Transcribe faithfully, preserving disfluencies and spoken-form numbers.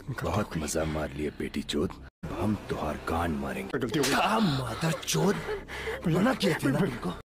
बहुत मजा मार लिए बेटी चोद, हम तुहार गांड मारेंगे। गलती हो गई। मादर चोद, मना किया था ना तुमको।